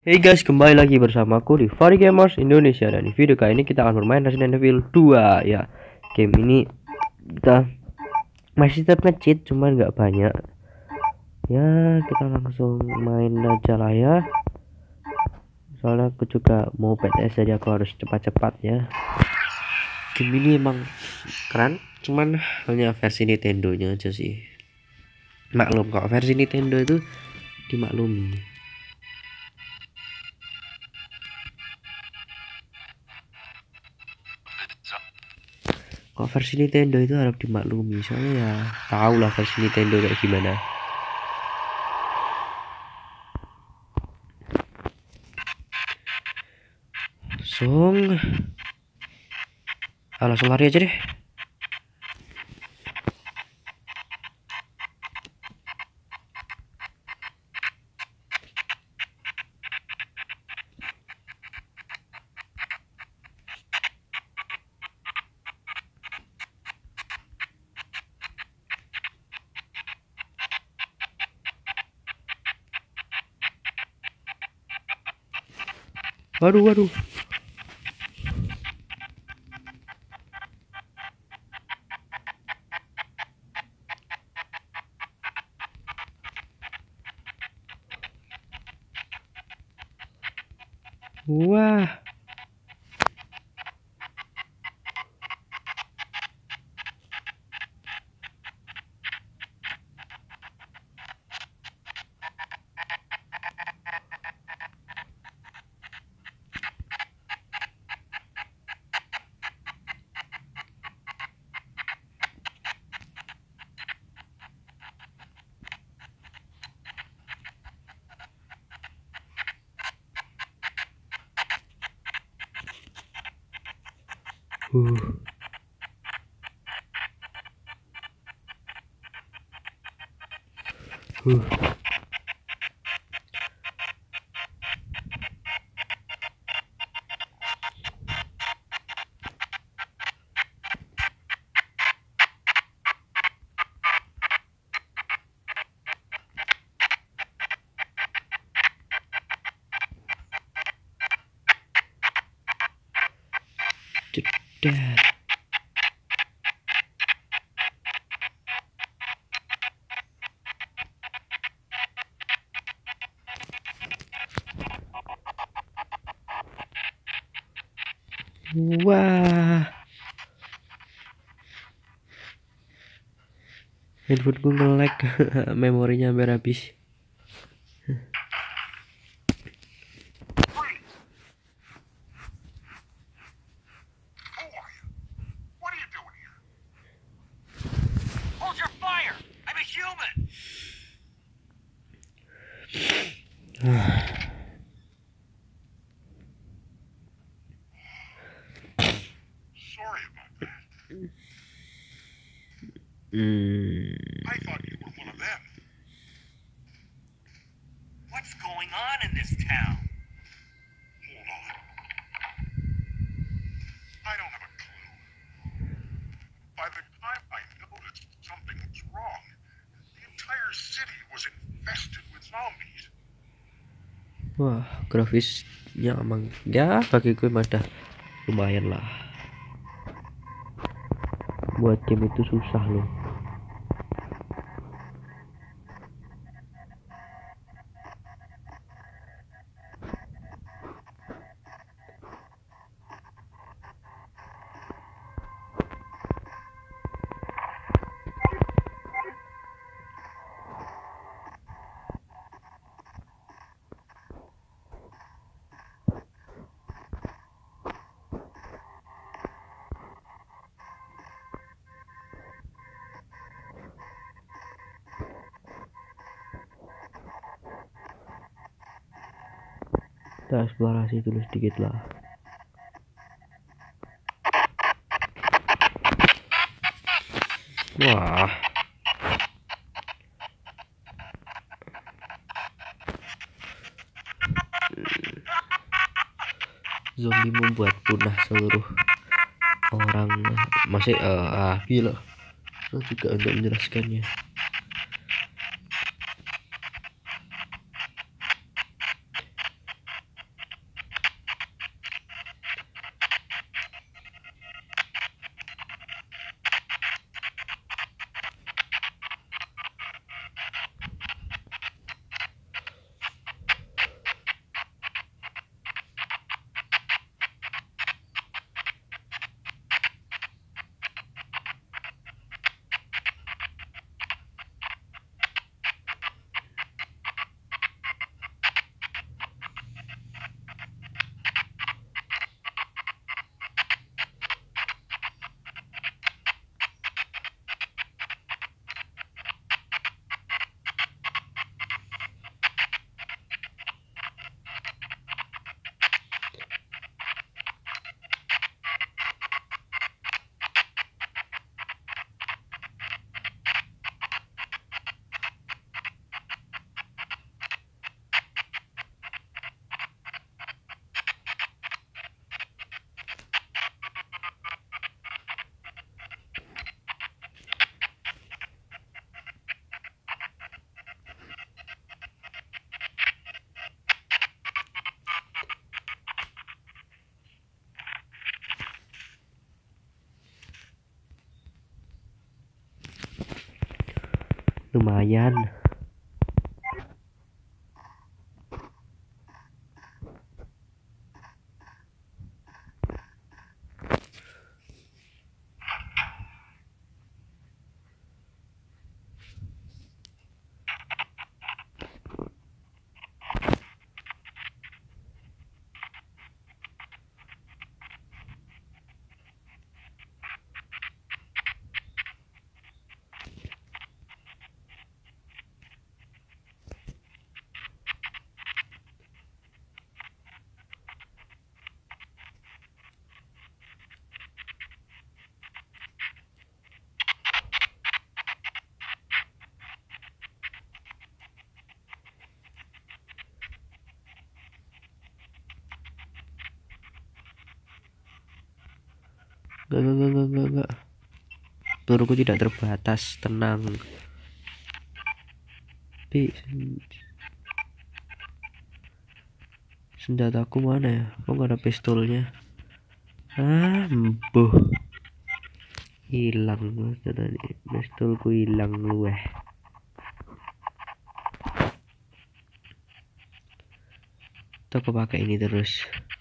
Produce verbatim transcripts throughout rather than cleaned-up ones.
Hey guys, kembali lagi bersamaku di Fari Gamers Indonesia. Dan di video kali ini kita akan bermain Resident Evil dua. Ya, game ini kita masih tetap nge-cheat, cuman nggak banyak. Ya, kita langsung main aja lah ya. Soalnya aku juga mau P T S, jadi aku harus cepat-cepat ya. Game ini emang keren, cuman hanya versi Nintendo-nya aja sih. Maklum kok, versi Nintendo itu dimaklumi. Kok versi Nintendo itu harus dimaklumi, soalnya ya tahu lah versi Nintendo kayak gimana. Langsung ah, langsung lari aja deh. Waduh, waduh. Wah. Uh. Uh. Jedar. Wah. Handphoneku nge-lag, memorinya hampir habis. Hmm. I thought you were one of them. What's going on in this town? Hold on. I don't have a clue. By the time I noticed something was wrong, the entire city was infested with zombies. Wah, grafisnya emang ya bagiku udah lumayan lah. Buat game itu susah loh. Kita eksplorasi dulu sedikit lah. Wah. Zombie membuat punah seluruh orang. Masih uh, ah bila so juga untuk menjelaskannya. lumayan. Gak, gak, gak, gak, gak, gak. Peluruku tidak terbatas, tenang. Tapi senjataku mana ya? Kok gak ada pistolnya? Ah, embuh. Hilang tadi. Pistolku hilang lu eh. Tuh aku pakai ini terus.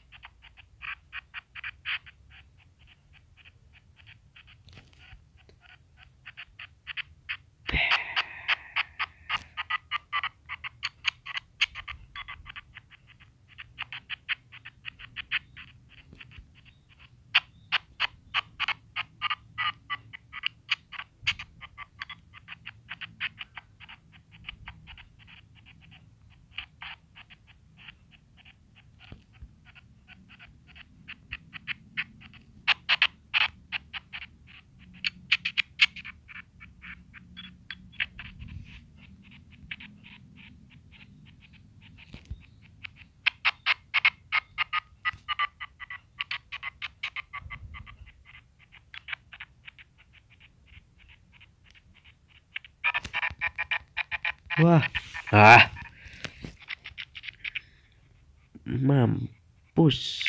Wah, ah, mampus.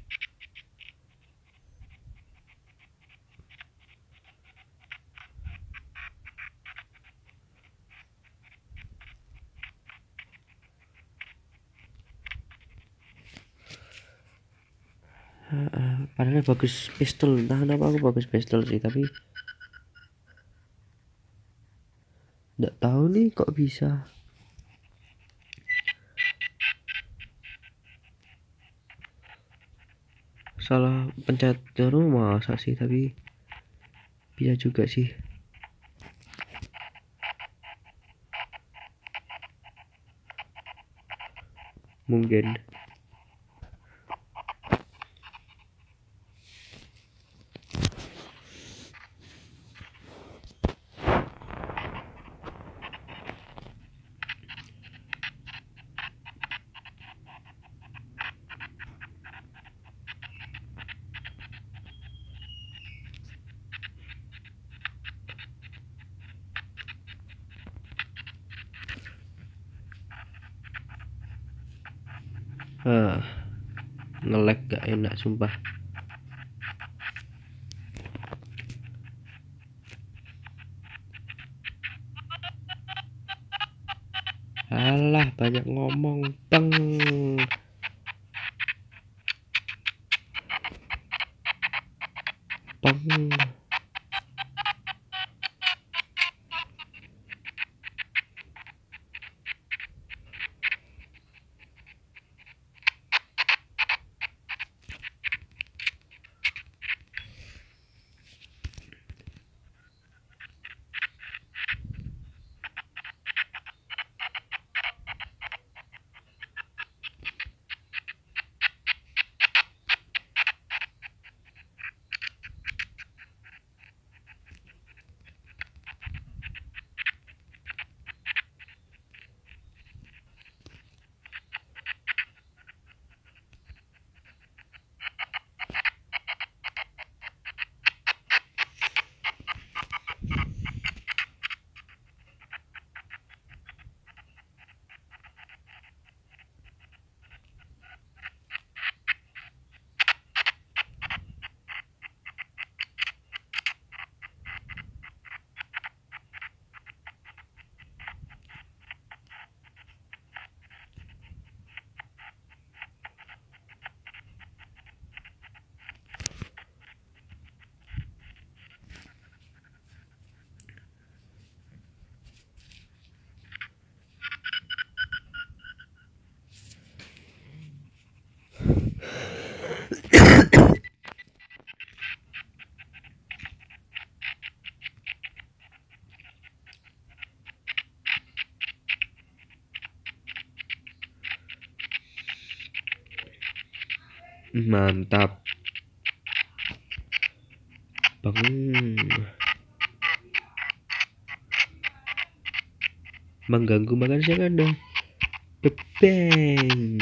Ah, ah, padahal bagus pistol, entah kenapa aku bagus pistol sih, tapi nggak tahu nih kok bisa. Salah pencet jarum masa sih, tapi bisa juga sih. Mungkin. Ah, nge-lag gak enak sumpah. Alah, banyak ngomong, peng. Peng. Mantap. Bangun. Mengganggu makan siang Anda. Bebeng.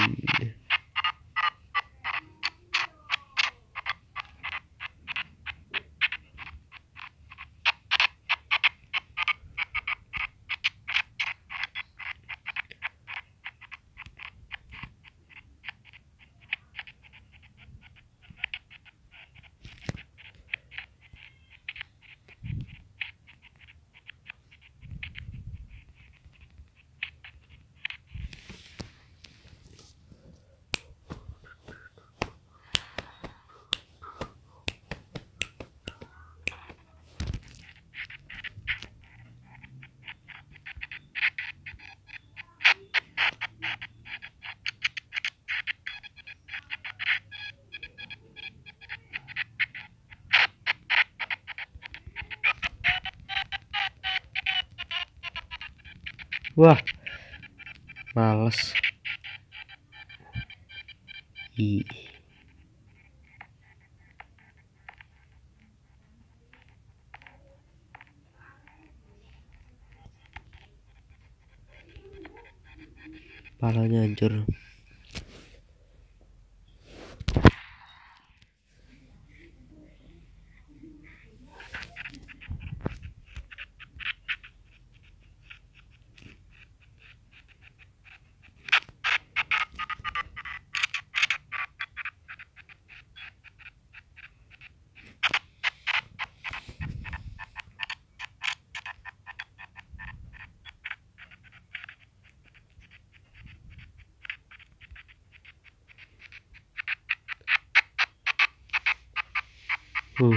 Wah, males. Ih. Palanya hancur. Uh.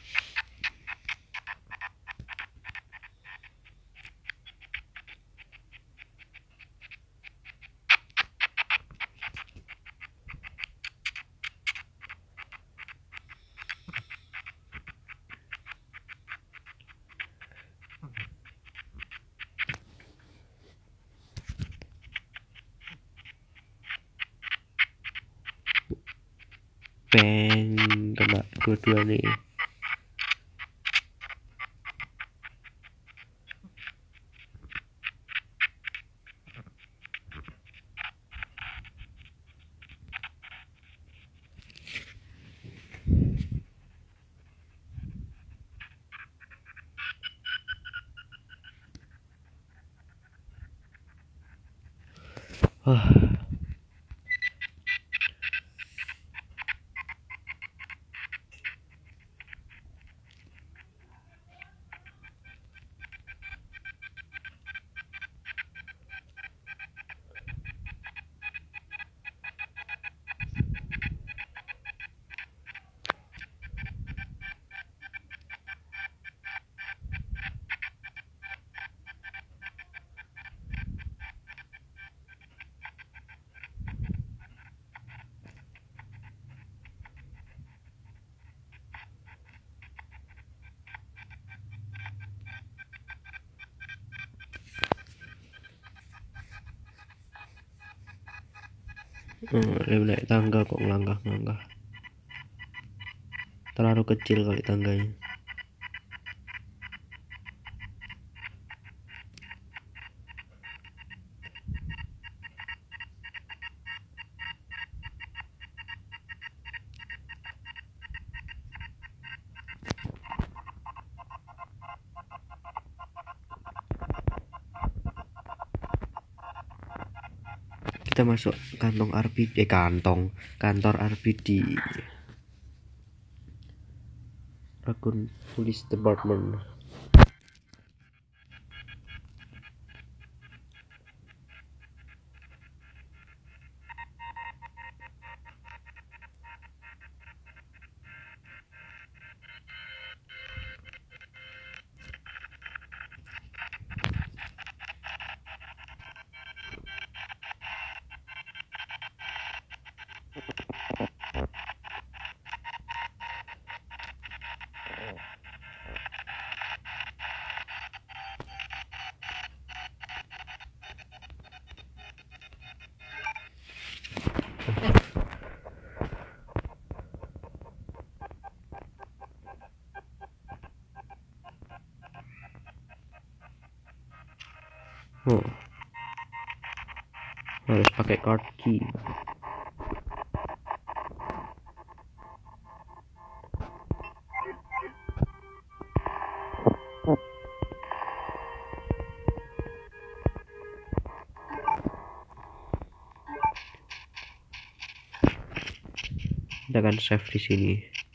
Beng, kena dua-dua nih. Wah. Hmm, dia naik tangga kok ngelangkah-ngelangkah. Terlalu kecil kali tangganya. Kita masuk kantong R P D, eh kantong kantor R P D, Raccoon Police Department. Oh, harus pakai card key. Kita akan save di sini.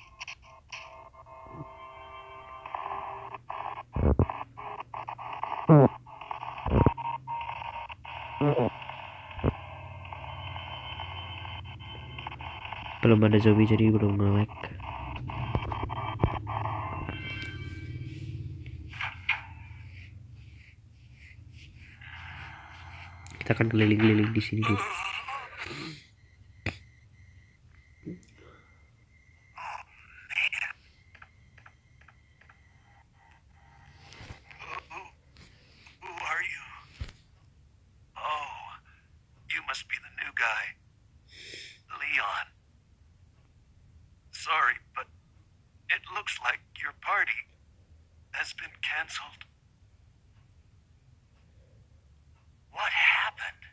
Belum ada zombie jadi belum nge-lag. Kita akan keliling-keliling di sini dulu. Who are you? Oh, you must be the new guy. Leon. Sorry, but it looks like your party has been canceled. What happened?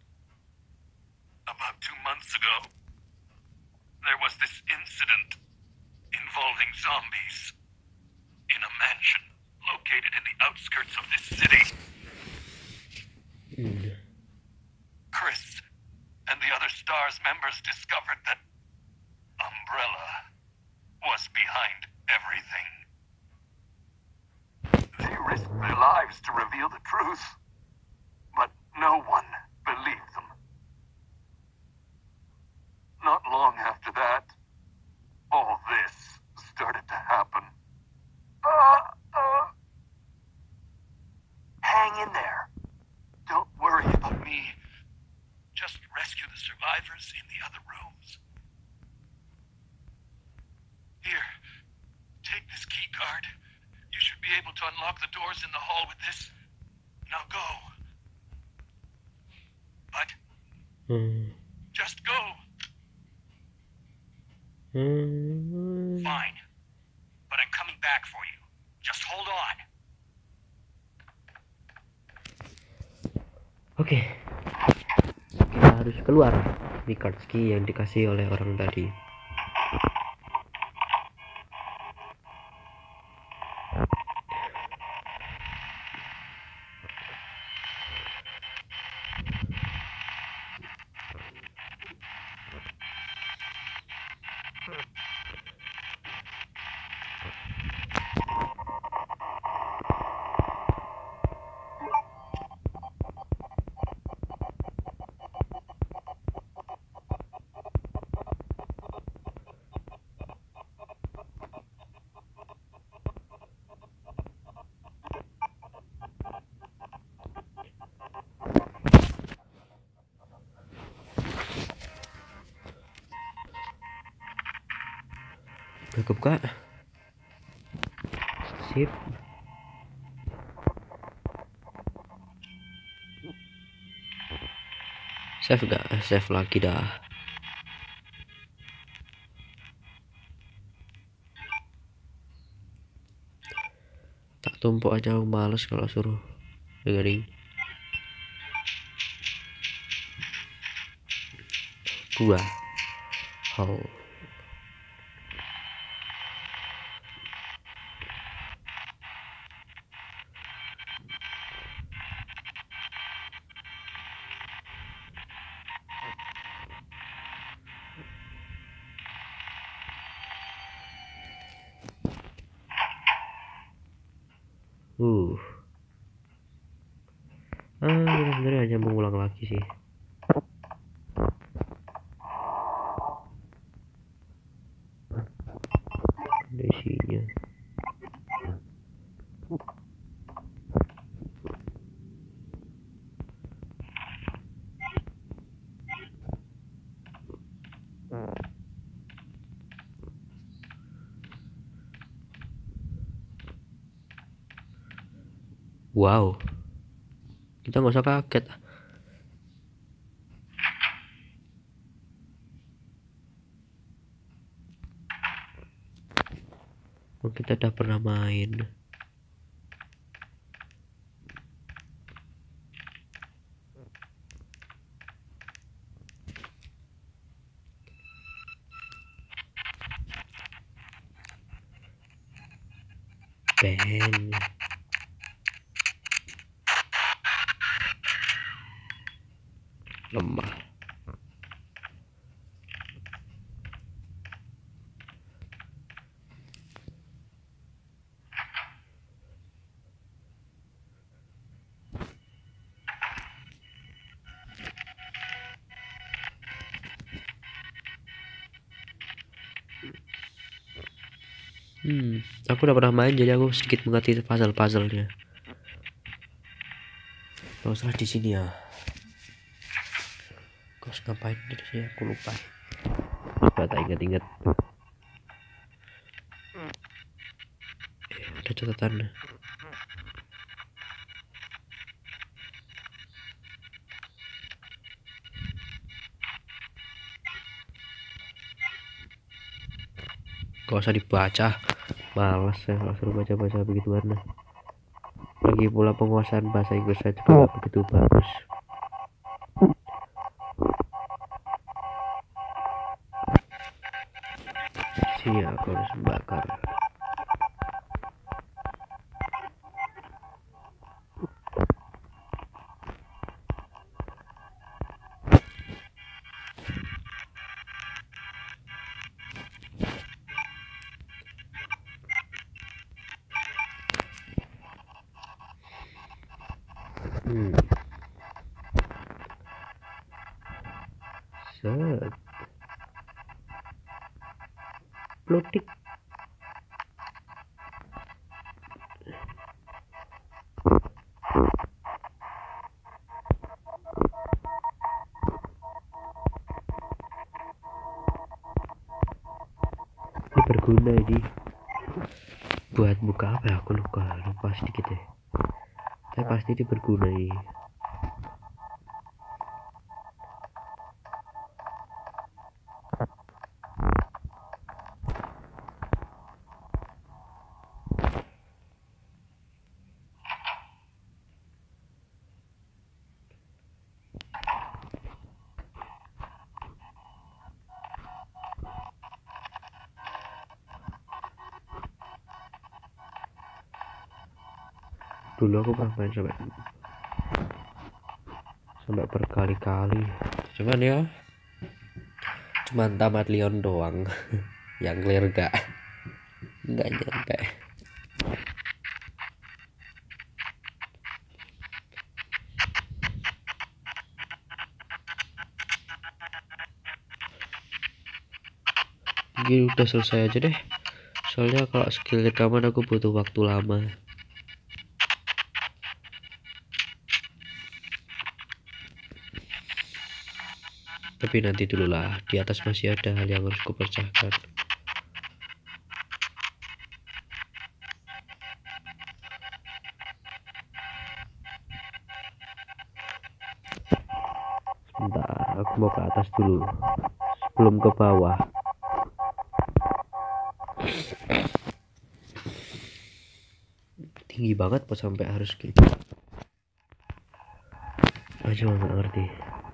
About two months ago, there was this incident involving zombies in a mansion located in the outskirts of this city. Hmm. Chris and the other STARS members discovered that Umbrella was behind everything. They risked their lives to reveal the truth, but no one believed them. Not long after that, all this started to happen. Uh, uh. Hang in there. Don't worry about me. Just rescue the survivors in the other rooms. Here, take this key card. You should be able to unlock the doors in the hall with this. Now go. But Hmm. just go. Hmm. Fine. But I'm coming back for you. Just hold on. Oke, kita harus keluar di card key yang dikasih oleh orang tadi. Udah kebuka. Sip. Save gak? Save lagi dah. Tak tumpuk aja, males kalau suruh dengerin. Gua. Oh. Uh. Ah, bener-bener hanya mengulang lagi sih. Ada isinya. Wow, kita nggak usah kaget. Oh, kita udah pernah main. Ben lemah. Hmm, aku udah pernah main jadi aku sedikit mengerti puzzle-puzzlenya. Kalau salah di sini ya. Kau harus ngapain di sini aku lupa. Coba tak ingat-ingat. Eh, ada catatan. Gak usah dibaca, malas ya kalau suruh baca-baca begituan. Lagi pula penguasaan bahasa Inggris saya juga gak begitu bagus. Sini aku harus bakar. Hmm. Set. Plotik. Ini berguna ini. Buat buka apa ya? Aku lupa, lupa sedikit ya. Tapi pasti ini berguna ini. Dulu aku pernah main sampai sampai berkali-kali. Cuman ya, cuman tamat Leon doang. Yang clear gak, nggak nyampe. Gini udah selesai aja deh. Soalnya kalau skill rekaman aku butuh waktu lama. Tapi nanti dulu lah, di atas masih ada hal yang harus kupecahkan. Sebentar, aku mau ke atas dulu sebelum ke bawah. Tinggi banget pas sampai harus gitu. Aja nggak ngerti.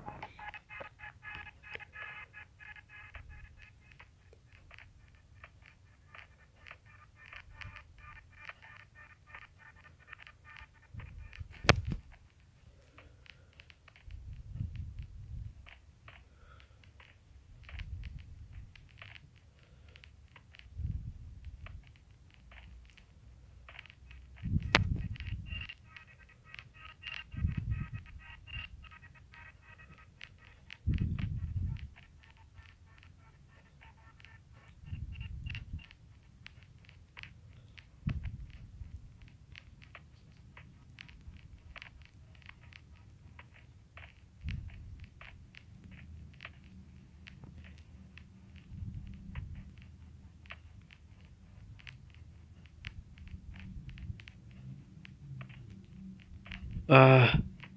Ah,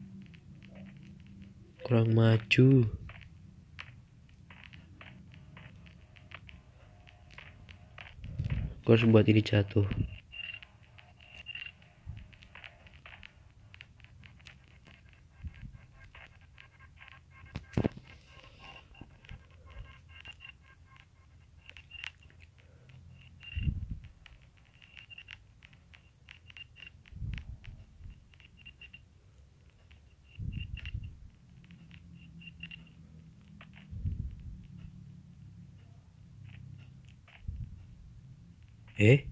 kurang maju. Gue harus buat ini jatuh. Eh,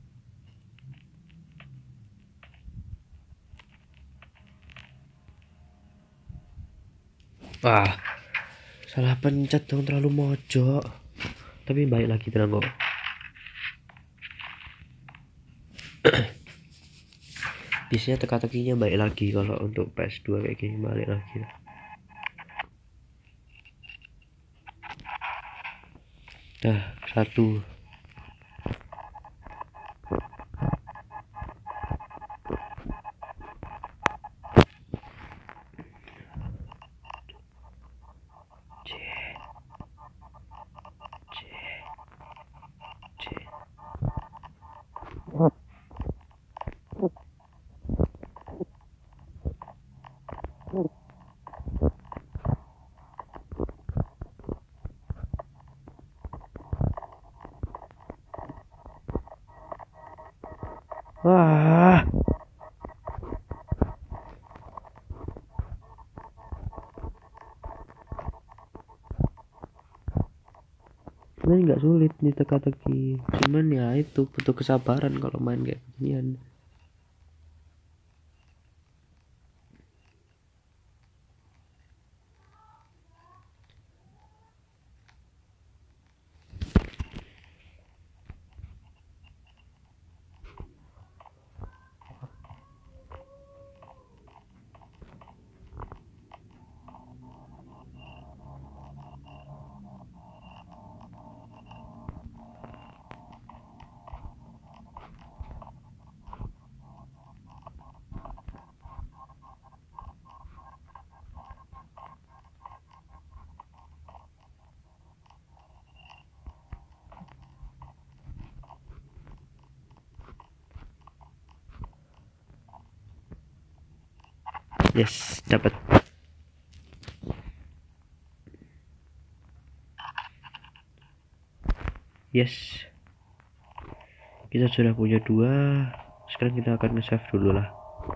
wah, salah pencet dong, terlalu mojok. Tapi baik lagi, tenang kok. Biasanya teka-tekinya baik lagi kalau untuk P S dua kayak gini, balik lagi. Dah satu. Wah, sebenarnya nggak sulit nih teka-teki, cuman ya itu butuh kesabaran kalau main kayak ginian. Yes, dapat. Yes, kita sudah punya dua. Sekarang kita akan nge-save dulu lah.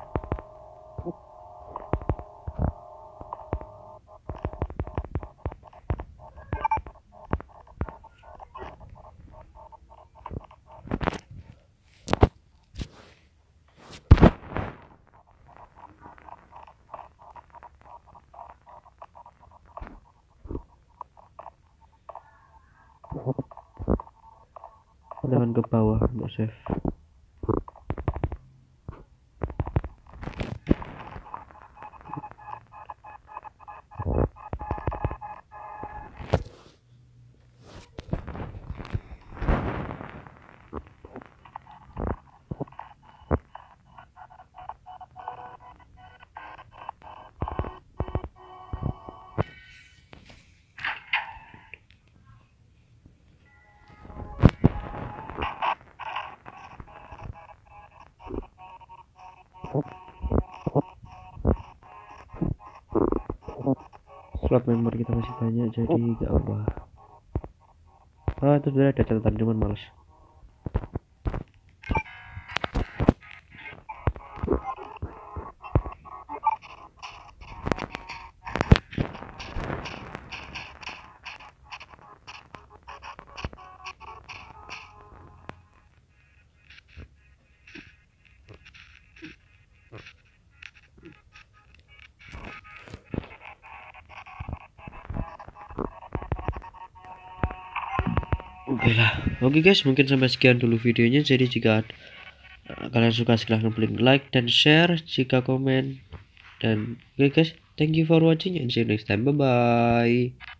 Tekan ke bawah untuk save. Slot member kita masih banyak, jadi gak apa. Ah, itu sebenarnya ada catatan, cuman males. Oke lah, oke guys, mungkin sampai sekian dulu videonya. Jadi jika uh, kalian suka silahkan klik like dan share, jika komen. Dan oke guys, thank you for watching and see you next time, bye bye.